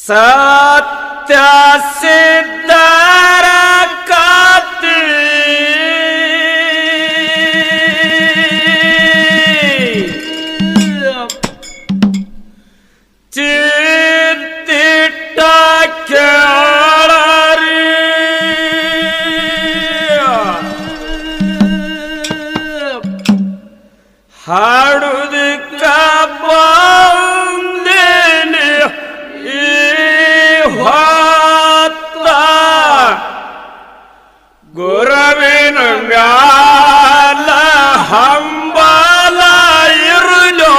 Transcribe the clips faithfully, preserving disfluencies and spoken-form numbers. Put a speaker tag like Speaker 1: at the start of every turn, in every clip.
Speaker 1: ಸತ್ಯ ಸಿದ್ಧರ ಕತೆ ಚಿತ್ತಿಟ್ಟ ಕೇಳರಿ ಹಾಡುವುದಕ್ಕ ಬಂದೇನೆ ಈ ಹೊತ್ತ ಗುರುವಿನ ಮ್ಯಾಲ ಹಂಬಲ ಇರಲು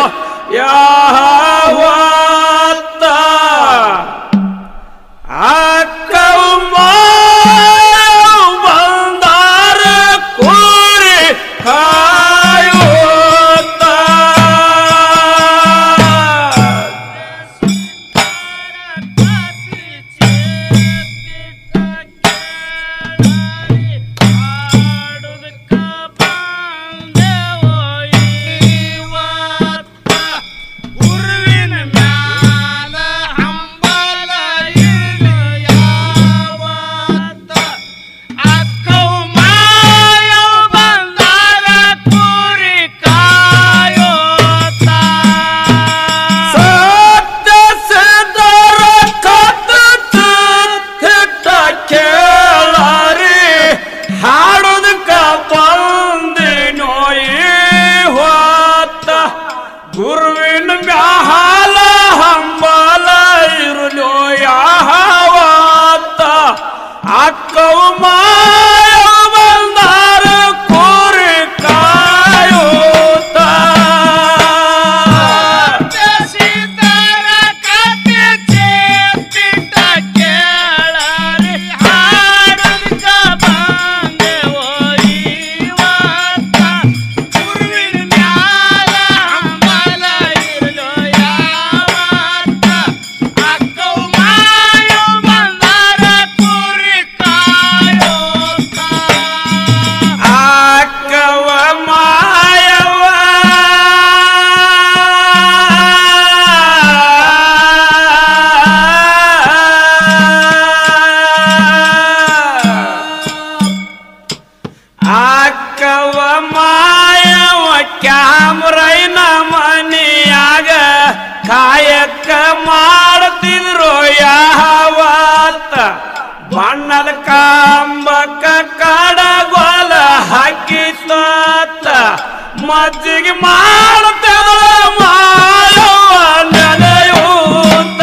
Speaker 1: ಯಾವತ್ತ ಅಕ್ಕವು ಬಂದಾರ ಕೂರಿ ಕಾಯುತ್ತ ಗುರುವಿನ ಮ್ಯಾಲ ಹಂಬಲ ಇರಲು ಯಾವತ್ತ ಅಕ್ಕವು ಮಾಯ ಬಂದಾರ ಕೂರಿ ಕಾಯುತ್ತ
Speaker 2: ಸಿದ್ಧರ ಕತೆ ಚಿತ್ತಿಟ್ಟ ಕೇಳರಿ ಹಾಡುವುದಕ್ಕ ಬಂದೆವೋ ಇವತ್ತ ಗುರುವಿನ ಮ್ಯಾಲ ಹಂಬಲ ಇರಲು ಯಾವತ್ತ ಅಕ್ಕವು ಮಾಯ ಬಂದಾರ ಕೂರಿ ಕಾಯುತ್ತ
Speaker 1: ಅಕ್ಕವ ಮಾಯವ ಅಕ್ಕವ ಮಾಯವ ಕ್ಯಾಮ್ರೈನ ಮನಿಯಾಗ ಕಾಯಕ ಮಾಡ್ತಿದ್ರು ಯಾವತ್ತ ಬಣ್ಣದ ಕಾಂಬಕ್ಕ ಕಡಗೋಲ ಹಾಕಿತ್ತ ಮಜ್ಜಿಗೆ ಮಾಡ್ತಿದ್ರು ಮಾಯವ ನೆನೆಯೂತ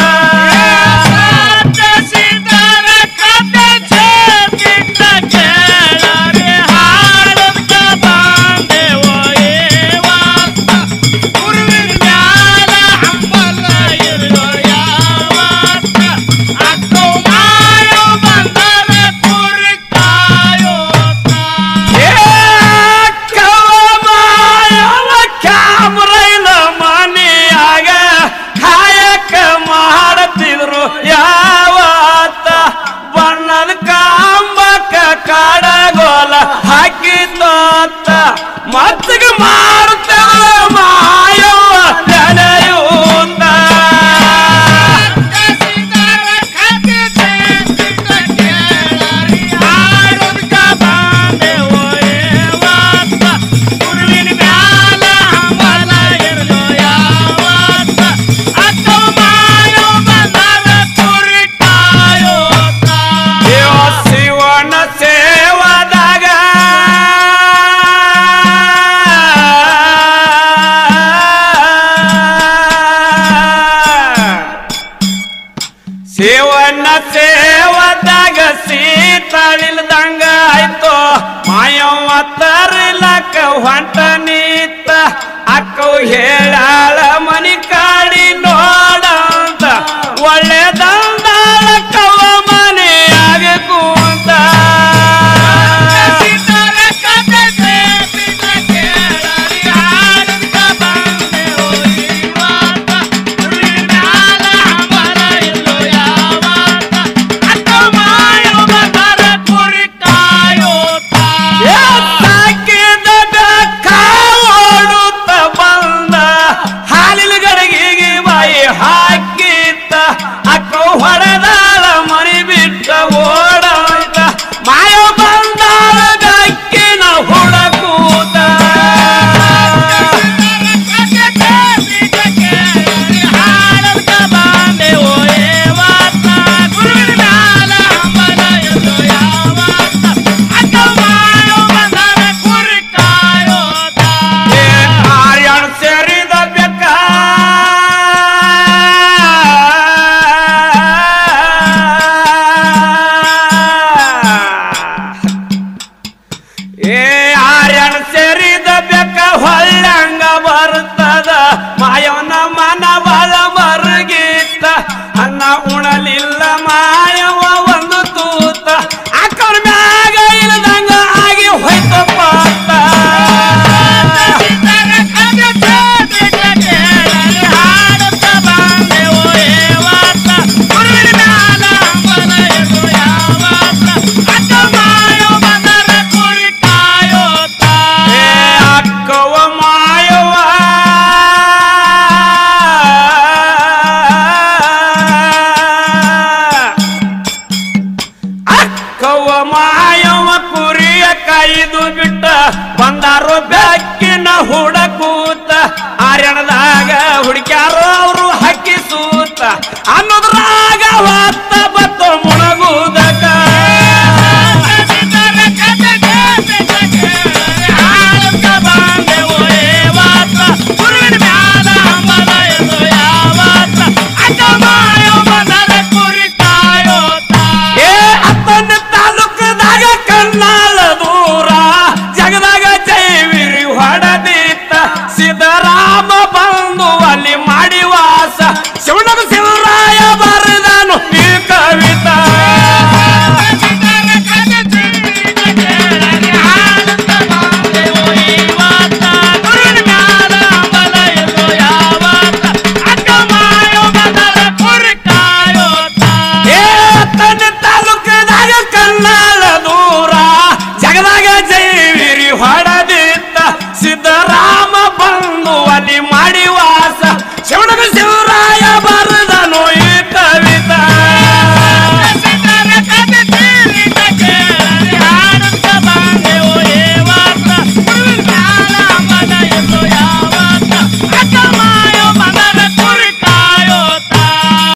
Speaker 2: ಸಿದ್ಧರ ಕತೆ ಚಿತ್ತಿಟ್ಟ ಕೇಳರಿ ಹಾಡುವುದಕ್ಕ ಬಂದೆವೋ ಇವತ್ತ ಗುರುವಿನ ಮ್ಯಾಲ ಹಂಬಲ ಇರಲು ಯಾವತ್ತ ಅಕ್ಕವು ಮಾಯ ಬಂದಾರ ಕೂರಿ ಕಾಯುತ್ತ
Speaker 1: ಏಕವ ಮಾಯವ ಕ್ಯಾಮ್ರೈನ ಮನಿಯಾಗ ಕಾಯಕ ಮಾಡ್ತಿದ್ರು ಯಾವತ್ತ ಬಣ್ಣದ ಕಾಂಬಕ್ಕ ಕಡಗೋಲ ಹಾಕಿತ್ತ ಮತ್ತಿಗೆ ಮಾಡ್ತಿದ್ರು ಮಾಯವ ನೆನೆಯೂತ
Speaker 2: ಸಿದ್ಧರ ಕತೆ ಚಿತ್ತಿಟ್ಟ ಕೇಳರಿ ಹಾಡುವುದಕ್ಕ ಬಂದೆವೋ ಇವತ್ತ ಗುರುವಿನ ಮ್ಯಾಲ ಹಂಬಲ ಇರಲು ಯಾವತ್ತ ಅಕ್ಕವು ಮಾಯ ಬಂದಾರ ಕೂರಿ ಕಾಯುತ್ತ
Speaker 1: ದೇವ ಶಿವನ ಸೇವದಾಗ ಶಿವನ ಸೇವದಾಗ ಸೀತಳಿಲ್ದಂಗ ಆಯ್ತು ಮಾಯವ ತರಿಲಕ್ಕ ಹೊಂಟ ನಿತ್ತ ಅಕ್ಕವು ಹೇಳಾಳ ಮನಿ ಕಾಡಿ ನೋಡಂತ ಒಳ್ಳೆದಂದಾಳ ಕವ ಮನೆಯಾಗ ಕೂತ
Speaker 2: ಸಿದ್ಧರ ಕತೆ ಚಿತ್ತಿಟ್ಟ ಕೇಳರಿ ಹಾಡುವುದಕ್ಕ ಬಂದೆವೋ ಇವತ್ತ ಗುರುವಿನ ಮ್ಯಾಲ ಹಂಬಲ ಇರಲು ಯಾವತ್ತ ಅಕ್ಕವು ಮಾಯ ಬಂದಾರ ಕೂರಿ ಕಾಯುತ್ತ
Speaker 1: ಸಾಕಿದ ಬೆಕ್ಕ ಓಡುತ್ತ ಬಂದ ಹಾಲಿನ ಗಡಗಿಗೆ ಬಾಯ ಉಣಲಿಲ್ಲ ಮಾಯವ ಒಂದು ತೂತ ಅಕ್ಕನ ಮ್ಯಾಗ ಇಲ್ದಂಗ ಆಗಿ ಹೋಯ್ತಪ್ಪ ಅಂತ ಬಂದಾರು ಬೆಕ್ಕಿನ ಹುಡಕೂತ ಆರ್ಯಣದಾಗ ಹುಡುಕ್ಯಾರೋ ಅವರು ಹಕ್ಕಿ ಸೂತ ಅನ್ನೋದ್ರಾಗ ಹೊತ್ತ